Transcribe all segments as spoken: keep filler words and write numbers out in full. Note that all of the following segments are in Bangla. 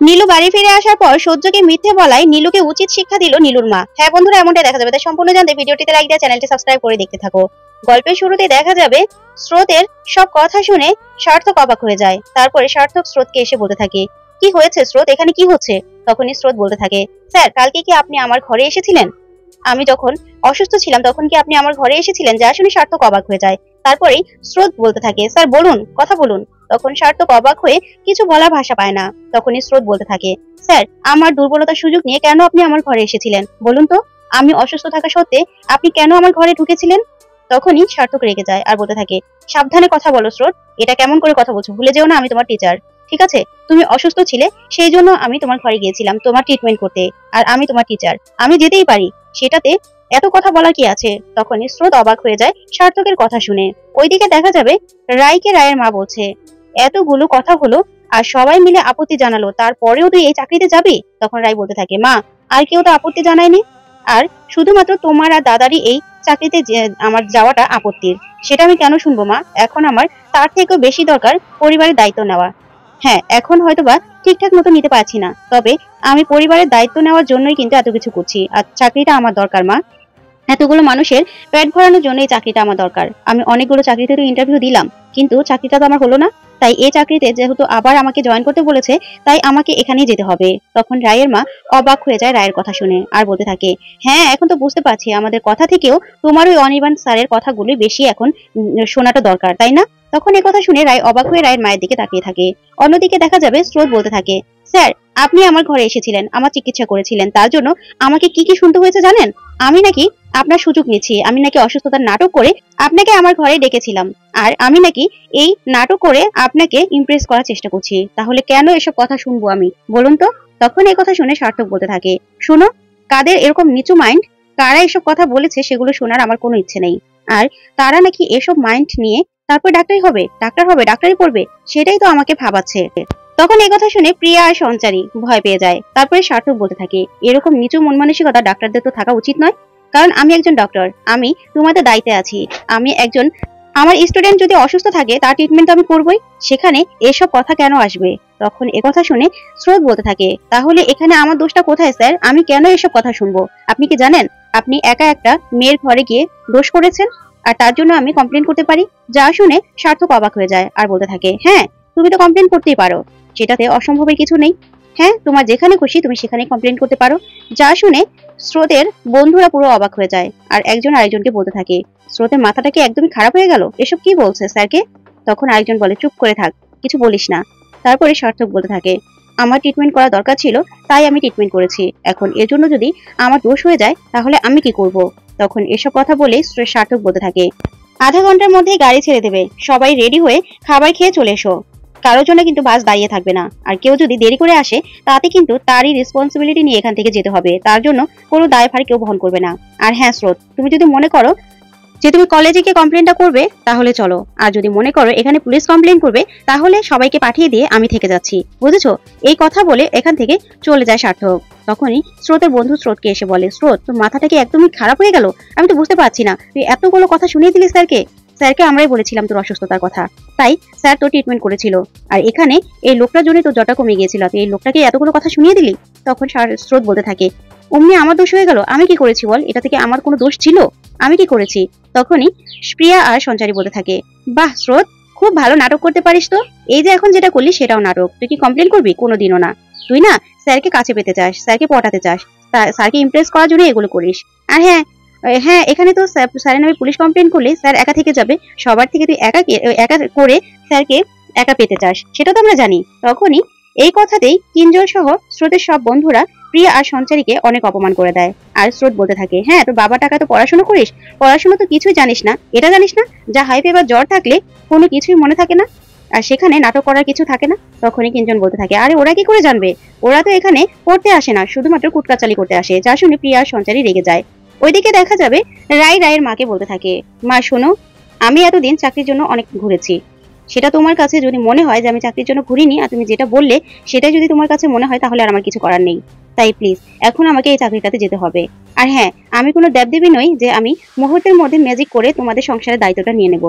নীলু বাড়ি ফিরে আসার পর সূর্যকে মিথ্যে বলায় নীলুকে উচিত শিক্ষা দিল নীলুর মা। হ্যাঁ বন্ধুরা, এমনটাই দেখা যাবে। তাই সম্পূর্ণ জানতে ভিডিওটিতে লাইক দিয়ে চ্যানেলটি সাবস্ক্রাইব করে দেখতে থাকো। গল্পের শুরুতে দেখা যাবে স্রোতের সব কথা শুনে সার্থক অবাক হয়ে যায়। তারপরে সার্থক স্রোতকে এসে বলতে থাকে, কি হয়েছে স্রোত, এখানে কি হচ্ছে? তখনই স্রোত বলতে থাকে, স্যার কালকে কি আপনি আমার ঘরে এসেছিলেন? আমি যখন অসুস্থ ছিলাম তখন কি আপনি আমার ঘরে এসেছিলেন? যা শুনে সার্থক অবাক হয়ে যায়। তারপরেই স্রোত বলতে থাকে, স্যার বলুন, কথা বলুন। তখন সার্থক অবাক হয়ে কিছু বলার ভাষা পায় না। তখনই স্রোত বলতে থাকে, স্যার আমার দুর্বলতার সুযোগ নিয়ে কেন আপনি আমার ঘরে এসেছিলেন বলুন তো? আমি অসুস্থ থাকা সত্ত্বে আপনি কেন আমার ঘরে ঢুকেছিলেন? তখনই সার্থক রেগে যায় আর বলতে থাকে, সাবধানে কথা বলো স্রোত, এটা কেমন করে কথা বলছো? ভুলে যেও না আমি তোমার টিচার, ঠিক আছে? তুমি অসুস্থ ছিলে, সেই জন্য আমি তোমার ঘরে গিয়েছিলাম তোমার ট্রিটমেন্ট করতে, আর আমি তোমার টিচার, আমি যেতেই পারি, সেটাতে এত কথা বলার কি আছে? তখনই স্রোত অবাক হয়ে যায় সার্থকের কথা শুনে। ওইদিকে দেখা যাবে রায়কে রায়ের মা বলছে, এতগুলো কথা হলো আর সবাই মিলে আপত্তি জানালো, তারপরেও তুই এই চাকরিতে যাবি? তখন রায় বলতে থাকে, মা আর কেউ তো আপত্তি জানায়নি, আর শুধুমাত্র তোমার আর দাদারই এই চাকরিতে আমার যাওয়াটা আপত্তির, সেটা আমি কেন শুনবো মা? এখন আমার তার থেকেও বেশি দরকার পরিবারের দায়িত্ব নেওয়া। হ্যাঁ এখন হয়তোবা ঠিকঠাক মতো নিতে পারছি না, তবে আমি পরিবারের দায়িত্ব নেওয়ার জন্যই কিন্তু এত কিছু করছি, আর চাকরিটা আমার দরকার মা। এতগুলো মানুষের পেট ভরানোর জন্য এই চাকরিটা আমার দরকার। আমি অনেকগুলো চাকরিতে তো ইন্টারভিউ দিলাম, কিন্তু চাকরিটা তো আমার হলো না। তাই এই চাকরিতে যেহেতু আবার আমাকে জয়েন করতে বলেছে, তাই আমাকে এখানেই যেতে হবে। তখন রায়ের মা অবাক হয়ে যায় রায়ের কথা শুনে আর বলতে থাকে, হ্যাঁ এখন তো বুঝতে পারছি আমাদের কথা থেকেও তোমার ওই অনির্বাণ স্যারের কথাগুলি বেশি এখন শোনাটা দরকার, তাই না? তখন এই কথা শুনে রায় অবাক হয়ে রায়ের মায়ের দিকে তাকিয়ে থাকে। অন্যদিকে দেখা যাবে স্রোত বলতে থাকে, স্যার আপনি আমার ঘরে এসেছিলেন, আমার চিকিৎসা করেছিলেন, তার জন্য আমাকে কি কি শুনতে হয়েছে জানেন? আমি নাকি আপনার সুযোগ নিচ্ছি, আমি নাকি অসুস্থতার নাটক করে আপনাকে আমার ঘরে ডেকেছিলাম, আর আমি নাকি এই নাটক করে আপনাকে ইমপ্রেস করার চেষ্টা করছি। তাহলে কেন এসব কথা শুনবো আমি বলুন তো? তখন এই কথা শুনে সার্থক বলতে থাকে, শুনো, কাদের এরকম নিচু মাইন্ড, কারা এসব কথা বলেছে সেগুলো শোনার আমার কোনো ইচ্ছে নেই। আর তারা নাকি এসব মাইন্ড নিয়ে তারপর ডাক্তারি হবে, ডাক্তার হবে, ডাক্তারি পড়বে, সেটাই তো আমাকে ভাবাচ্ছে। তখন এই কথা শুনে প্রিয়া আর সঞ্চারী ভয় পেয়ে যায়। তারপরে সার্থক বলতে থাকে, এরকম নিচু মন মানসিকতা ডাক্তারদের তো থাকা উচিত নয়, কারণ আমি একজন ডক্টর, আমি তোমাদের দায়িত্বে আছি। আমি একজন, আমার স্টুডেন্ট যদি অসুস্থ থাকে তার ট্রিটমেন্ট আমি করবই, সেখানে এসব কথা কেন আসবে? তখন এ কথা শুনে স্রোত বলতে থাকে, তাহলে এখানে আমার দোষটা কোথায় স্যার? আমি কেন এসব কথা শুনবো? আপনি কি জানেন আপনি একা একটা মেয়ের ঘরে গিয়ে দোষ করেছেন, আর তার জন্য আমি কমপ্লেন করতে পারি? যা শুনে সার্থক অবাক হয়ে যায় আর বলতে থাকে, হ্যাঁ তুমি তো কমপ্লেন করতেই পারো, সেটাতে অসম্ভবের কিছু নেই। হ্যাঁ তোমার যেখানে খুশি তুমি সেখানে কমপ্লেন করতে পারো। যা শুনে স্রোতের বন্ধুরা পুরো অবাক হয়ে যায় আর একজন আরেকজনকে বলতে থাকে, স্রোতের মাথাটা কি একদমই খারাপ হয়ে গেল? এসব কি বলছে স্যারকে? তখন আরেকজন বলে, চুপ করে থাক, কিছু বলিস না। তারপরে সার্থক বলতে থাকে, আমার ট্রিটমেন্ট করা দরকার ছিল তাই আমি ট্রিটমেন্ট করেছি, এখন এর জন্য যদি আমার দোষ হয়ে যায় তাহলে আমি কি করব? তখন এসব কথা বলে সার্থক বলতে থাকে, আধা ঘন্টার মধ্যে গাড়ি ছেড়ে দেবে, সবাই রেডি হয়ে খাবার খেয়ে চলে এসো, কারোর জন্য কিন্তু বাস দাঁড়িয়ে থাকবে না, আর কেউ যদি দেরি করে আসে তাতে কিন্তু তারই রেসপন্সিবিলিটি নিয়ে এখান থেকে যেতে হবে, তার জন্য কোনো দায়ভার কেউ বহন করবে না। আর হ্যাঁ স্রোত, তুমি যদি মনে করো যে তুমি কলেজে গিয়ে কমপ্লেনটা করবে তাহলে চলো, আর যদি মনে করো এখানে পুলিশ কমপ্লেন করবে তাহলে সবাইকে পাঠিয়ে দিয়ে আমি থেকে যাচ্ছি, বুঝেছো? এই কথা বলে এখান থেকে চলে যায় সার্থক। তখনই স্রোতের বন্ধু স্রোতকে এসে বলে, স্রোত তোর মাথাটা কি একদমই খারাপ হয়ে গেল? আমি তো বুঝতে পারছি না, তুই এতগুলো কথা শুনিয়ে দিলি স্যারকে। স্যারকে আমরাই বলেছিলাম তোর অসুস্থতার কথা, তাই স্যার তোর ট্রিটমেন্ট করেছিল, আর এখানে এই লোকটার জন্য তোর জ্বরটা কমে গিয়েছিল, তুই এই লোকটাকে এতগুলো কথা শুনিয়ে দিলি। তখন স্রোত বলতে থাকে, অমনি আমার দোষ হয়ে গেল? আমি কি করেছি বল? এটা থেকে আমার কোনো দোষ ছিল? আমি কি করেছি? তখনই প্রিয়া আর সঞ্চারী বলতে থাকে, বাহ স্রোত, খুব ভালো নাটক করতে পারিস তো। এই যে এখন যেটা করলি সেটাও নাটক, তুই কি কমপ্লেন করবি? কোনোদিনও না। তুই না স্যারকে কাছে পেতে চাস, স্যারকে পটাতে চাস, স্যারকে ইমপ্রেস করার জন্য এগুলো করিস। আর হ্যাঁ হ্যাঁ এখানে তো স্যারের নামে পুলিশ কমপ্লেন করলে স্যার একা থেকে যাবে, সবার থেকে তুই একা একা করে স্যারকে একা পেতে চাস, সেটা তো আমরা জানি। তখনই এই কথাতেই কিঞ্জল সহ স্রোতের সব বন্ধুরা প্রিয়া আর সঞ্চারীকে অনেক অপমান করে দেয়। আর স্রোত বলতে থাকে, হ্যাঁ তোর বাবা টাকা তো পড়াশোনা করিস, পড়াশোনা তো কিছুই জানিস না, এটা জানিস না যা হাই ফিভার জ্বর থাকলে কোনো কিছুই মনে থাকে না, আর সেখানে নাটক করার কিছু থাকে না। তখনই কিঞ্জন বলতে থাকে, আরে ওরা কি করে জানবে? ওরা তো এখানে পড়তে আসে না, শুধুমাত্র কুটকাচালি করতে আসে। যা শুনে প্রিয়া আর সঞ্চারী রেগে যায়। ওইদিকে দেখা যাবে রায় রায়ের মাকে বলতে থাকে, মা শোনো, আমি এতদিন চাকরির জন্য অনেক ঘুরেছি, সেটা তোমার কাছে যদি মনে হয় যে আমি চাকরির জন্য ঘুরিনি, আর তুমি যেটা বললে সেটাই যদি তোমার কাছে মনে হয় তাহলে আর আমার কিছু করার নেই। তাই প্লিজ এখন আমাকে এই চাকরিটাতে যেতে হবে। আর হ্যাঁ আমি কোনো দেবদেবী নই যে আমি মুহূর্তের মধ্যে ম্যাজিক করে তোমাদের সংসারের দায়িত্বটা নিয়ে নেব।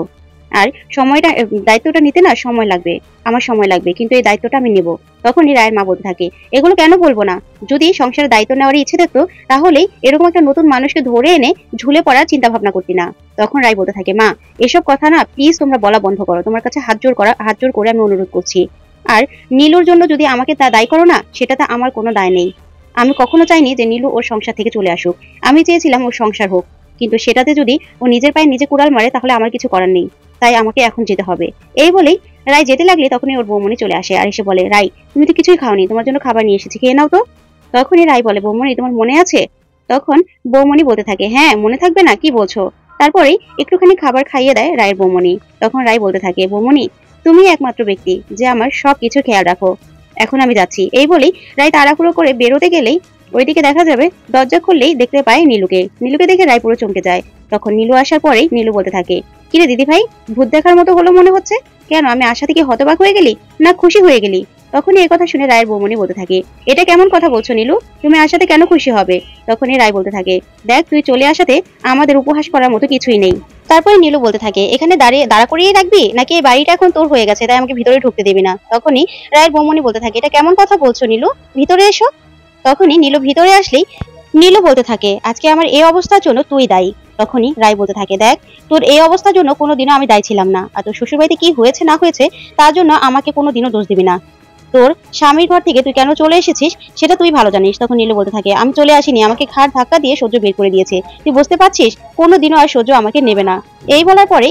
আর সময়টা দায়িত্বটা নিতে না সময় লাগবে, আমার সময় লাগবে, কিন্তু এই দায়িত্বটা আমি নেব। তখনই রায়ের মা বলতে থাকে, এগুলো কেন বলবো না, যদি সংসারের দায়িত্ব নেওয়ার ইচ্ছে থাকতো তাহলেই এরকম একটা নতুন মানুষকে ধরে এনে ঝুলে পড়ার চিন্তা ভাবনা করতি না। তখন রায় বলতে থাকে, মা এসব কথা না প্লিজ তোমরা বলা বন্ধ করো, তোমার কাছে হাত জোর করা হাত জোর করে আমি অনুরোধ করছি। আর নীলুর জন্য যদি আমাকে তা দায়ী করো না, সেটাতে আমার কোনো দায় নেই। আমি কখনো চাইনি যে নীলু ওর সংসার থেকে চলে আসুক, আমি চেয়েছিলাম ওর সংসার হোক, কিন্তু সেটাতে যদি ও নিজের পায়ে নিজে কুড়াল মারে তাহলে আমার কিছু করার নেই, তাই আমাকে এখন যেতে হবে। এই বলেই রায় যেতে লাগলে তখনই ওর বৌমনি চলে আসে আর এসে বলে, রাই তুমি তো কিছুই খাওনি, তোমার জন্য খাবার নিয়ে এসেছি, খেয়ে নাও তো। তখনই রায় বলে, বৌমনি তোমার মনে আছে? তখন বৌমনি বলতে থাকে, হ্যাঁ মনে থাকবে না, কি বলছো। তারপরেই একটুখানি খাবার খাইয়ে দেয় রায়ের বৌমনি। তখন রায় বলতে থাকে, বৌমনি তুমি একমাত্র ব্যক্তি যে আমার সব কিছু খেয়াল রাখো, এখন আমি যাচ্ছি। এই বলেই রায় তাড়াহুড়ো করে বেরোতে গেলেই ওইদিকে দেখা যাবে দরজা খুললেই দেখতে পায় নীলুকে। নীলুকে দেখে রায় পুরো চমকে যায়। তখন নীলু আসার পরেই নীলু বলতে থাকে, কিরে দিদি ভাই, ভূত দেখার মতো হলো মনে হচ্ছে, কেন আমি আশা থেকে হতবাক হয়ে গেলি না খুশি হয়ে গেলি? তখনই এই কথা শুনে রায়ের বৌমনি বলতে থাকে, এটা কেমন কথা বলছো নীলু, তুমি আসাতে কেন খুশি হবে? তখনই রায় বলতে থাকে, দেখ তুই চলে আসাতে আমাদের উপহাস করার মতো কিছুই নেই। তারপরে নীলু বলতে থাকে, এখানে দাঁড়িয়ে দাঁড়া করিয়ে রাখবি নাকি এই বাড়িটা এখন তোর হয়ে গেছে তাই আমাকে ভিতরে ঢুকতে দিবি না? তখনই রায়ের বৌমনি বলতে থাকে, এটা কেমন কথা বলছো নীলু, ভিতরে এসো। তখনই নীলু ভিতরে আসলেই নীলু বলতে থাকে, আজকে আমার এই অবস্থার জন্য তুই দায়ী। তখনই রায় বলতে থাকে, দেখ তোর এই অবস্থার জন্য কোনোদিনও আমি দায়ী ছিলাম না, আর তোর শ্বশুরবাড়িতে কি হয়েছে না হয়েছে তার জন্য আমাকে কোনোদিনও দোষ দিবি না। তোর স্বামীর ঘর থেকে তুই কেন চলে এসেছিস সেটা তুই ভালো জানিস। তখন নীলু বলতে থাকে, আমি চলে আসিনি, আমাকে ঘাড় ধাক্কা দিয়ে সহ্য বের করে দিয়েছে, তুই বুঝতে পারছিস কোনোদিনও আর সহ্য আমাকে নেবে না। এই বলার পরেই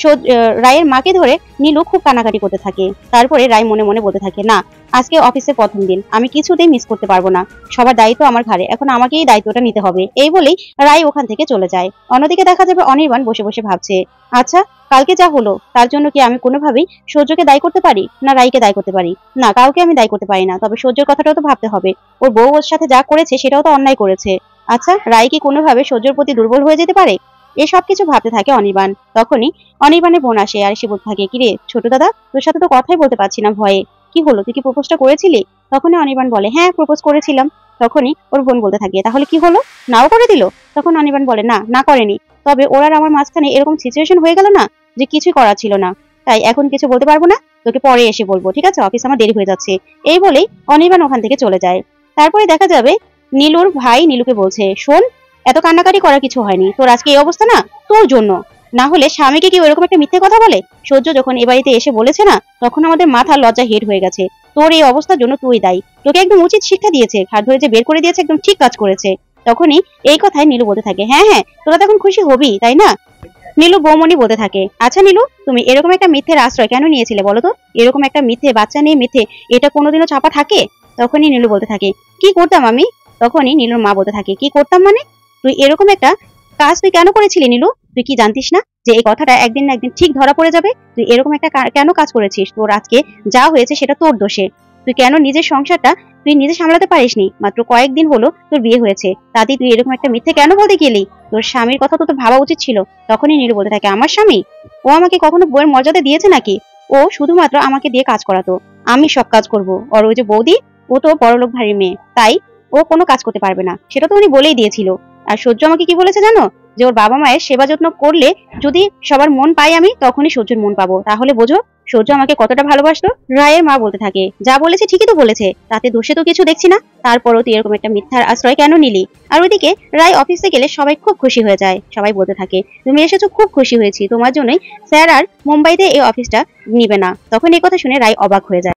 রায়ের মাকে ধরে নীলু খুব কানাকাটি করতে থাকে। তারপরে রায় মনে মনে বলতে থাকে, না আজকে অফিসে প্রথম দিন, আমি কিছুতেই মিস করতে পারবো না, সবার দায়িত্ব আমার ঘাড়ে, এখন আমাকেই দায়িত্বটা নিতে হবে। এই বলেই রায় ওখান থেকে চলে যায়। অন্যদিকে দেখা যাবে অনির্বাণ বসে বসে ভাবছে, আচ্ছা কালকে যা হলো তার জন্য কি আমি কোনোভাবেই সূর্যকে দায়ী করতে পারি না রায়কে দায়ী করতে পারি? না, কাউকে আমি দায়ী করতে পারি না, তবে সূর্যের কথাটাও তো ভাবতে হবে, ওর বউ ওর সাথে যা করেছে সেটাও তো অন্যায় করেছে। আচ্ছা রায় কি কোনোভাবে সূর্যের প্রতি দুর্বল হয়ে যেতে পারে? এসব কিছু ভাবতে থাকে অনির্বাণ। তখনই অনির্বাণের বোন আসে আর এসে বলতে থাকে, কিরে ছোট দাদা, তোর সাথে তো কথাই বলতে পারছি না ভয়ে, কি হলো, তুই কি প্রপোজটা করেছিলি? তখনই অনির্বাণ বলে, হ্যাঁ প্রপোজ করেছিলাম। তখনই ওর বোন বলতে থাকে, তাহলে কি হলো, নাও করে দিল? তখন অনির্বাণ বলে, না না করেনি, তবে ওরা আমার মাঝখানে এরকম সিচুয়েশন হয়ে গেল না যে কিছুই করার ছিল না, তাই এখন কিছু বলতে পারবো না, তোকে পরে এসে বলবো, ঠিক আছে, অফিস আমার দেরি হয়ে যাচ্ছে। এই বলেই অনির্বাণ ওখান থেকে চলে যায়। তারপরে দেখা যাবে নীলুর ভাই নীলুকে বলছে, শোন এত কান্নাকাটি করার কিছু হয়নি, তোর আজকে এই অবস্থা না তোর জন্য, না হলে স্বামীকে কি ওরকম একটা মিথ্যে কথা বলে? সূর্য যখন এ বাড়িতে এসে বলেছে না, তখন আমাদের মাথা লজ্জা হেড হয়ে গেছে, তোর এই অবস্থার জন্য তুই দায়ী, তোকে একদম উচিত শিক্ষা দিয়েছে, ঘাট ধরে যে বের করে দিয়েছে একদম ঠিক কাজ করেছে। তখনই এই কথায় নীলু বলতে থাকে, হ্যাঁ হ্যাঁ তোরা তখন খুশি হবি তাই না? নীলু বৌমনি বলতে থাকে, আচ্ছা নীলু তুমি এরকম একটা মিথ্যের আশ্রয় কেন নিয়েছিলে বলো তো? এরকম একটা মিথ্যে বাচ্চা নিয়ে মিথ্যে, এটা কোনোদিনও চাপা থাকে? তখনই নীলু বলতে থাকে, কি করতাম আমি? তখনই নীলুর মা বলতে থাকে, কি করতাম মানে, তুই এরকম একটা কাজ তুই কেন করেছিলি নীলু? তুই কি জানতিস না যে এই কথাটা একদিন না একদিন ঠিক ধরা পড়ে যাবে? তুই এরকম একটা কেন কাজ করেছিস? তোর আজকে যা হয়েছে সেটা তোর দোষে। তুই কেন নিজের সংসারটা তুই নিজে সামলাতে পারিসনি? মাত্র কয়েকদিন হলো তোর বিয়ে হয়েছে, তাতেই তুই এরকম একটা মিথ্যে কেন বলতে গেলি? তোর স্বামীর কথা তো তোর ভাবা উচিত ছিল। তখনই নীলু বলতে থাকে, আমার স্বামী? ও আমাকে কখনো বউয়ের মর্যাদা দিয়েছে নাকি? ও শুধুমাত্র আমাকে দিয়ে কাজ করাতো, আমি সব কাজ করব। আর ওই যে বৌদি, ও তো বড়লোক ভারী মেয়ে, তাই ও কোনো কাজ করতে পারবে না, সেটা তো উনি বলেই দিয়েছিল। আর সূর্য আমাকে কি বলেছে জানো, যে ওর বাবা মায়ের সেবা যত্ন করলে যদি সবার মন পাই আমি, তখনই সূর্যের মন পাবো। তাহলে বোঝো সূর্য আমাকে কতটা ভালোবাসতো। রায়ের মা বলতে থাকে, যা বলেছে ঠিকই তো বলেছে, তাতে দোষে তো কিছু দেখছি না, তারপরও তুই এরকম একটা মিথ্যার আশ্রয় কেন নিলি? আর ওইদিকে রায় অফিসে গেলে সবাই খুব খুশি হয়ে যায়। সবাই বলতে থাকে, তুমি এসেছো, খুব খুশি হয়েছি, তোমার জন্যই স্যার আর মুম্বাইতে এই অফিসটা নিবে না। তখন এই কথা শুনে রায় অবাক হয়ে যায়।